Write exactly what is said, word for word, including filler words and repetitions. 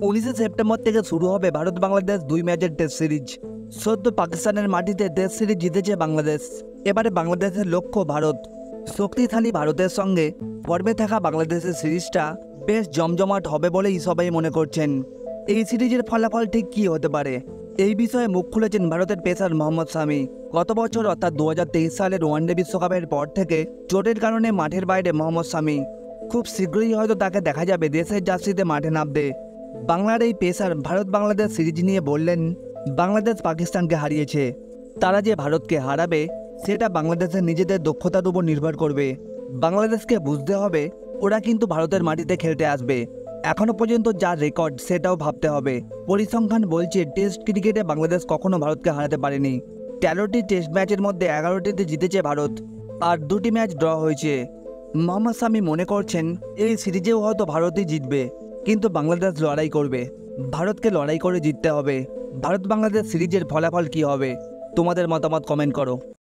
উনিশে সেপ্টেম্বর থেকে শুরু হবে ভারত বাংলাদেশ দুই ম্যাচের টেস্ট সিরিজ। সদ্য পাকিস্তানের মাটিতে টেস্ট সিরিজ জিতেছে বাংলাদেশ। এবারে বাংলাদেশের লক্ষ্য ভারত। শক্তিশালী ভারতের সঙ্গে ফর্মে থাকা বাংলাদেশের সিরিজটা বেশ জমজমাট হবে বলেই সবাই মনে করছেন। এই সিরিজের ফলাফল ঠিক কী হতে পারে, এই বিষয়ে মুখ খুলেছেন ভারতের পেসার মোহাম্মদ শামি। গত বছর অর্থাৎ দু হাজার তেইশ সালের ওয়ানডে বিশ্বকাপের পর থেকে চোটের কারণে মাঠের বাইরে মোহাম্মদ শামি। খুব শীঘ্রই হয়তো তাকে দেখা যাবে দেশের জার্সিতে মাঠে নামতে। বাংলার এই পেসার ভারত বাংলাদেশ সিরিজ নিয়ে বললেন, বাংলাদেশ পাকিস্তানকে হারিয়েছে, তারা যে ভারতকে হারাবে সেটা বাংলাদেশের নিজেদের দক্ষতার উপর নির্ভর করবে। বাংলাদেশকে বুঝতে হবে ওরা কিন্তু ভারতের মাটিতে খেলতে আসবে। এখনও পর্যন্ত যা রেকর্ড সেটাও ভাবতে হবে। পরিসংখ্যান বলছে টেস্ট ক্রিকেটে বাংলাদেশ কখনো ভারতকে হারাতে পারেনি। তেরোটি টেস্ট ম্যাচের মধ্যে এগারোটিতে জিতেছে ভারত, আর দুটি ম্যাচ ড্র হয়েছে। মোহাম্মদ শামি মনে করছেন এই সিরিজেও হয়তো ভারতই জিতবে, কিন্তু বাংলাদেশ লড়াই করবে। ভারতকে লড়াই করে জিততে হবে। ভারত বাংলাদেশ সিরিজের ফলাফল কী হবে, তোমাদের মতামত কমেন্ট করো।